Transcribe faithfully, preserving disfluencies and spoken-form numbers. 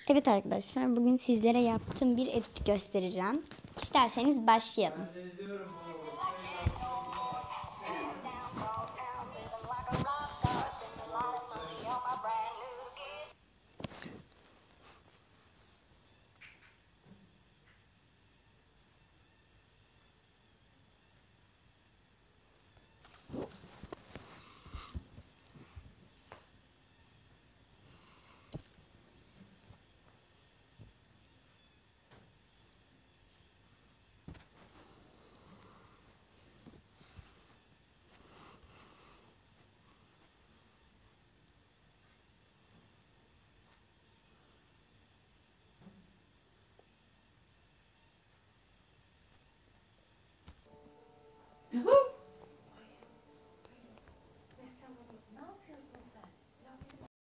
Evet arkadaşlar, bugün sizlere yaptığım bir edit göstereceğim. İsterseniz başlayalım.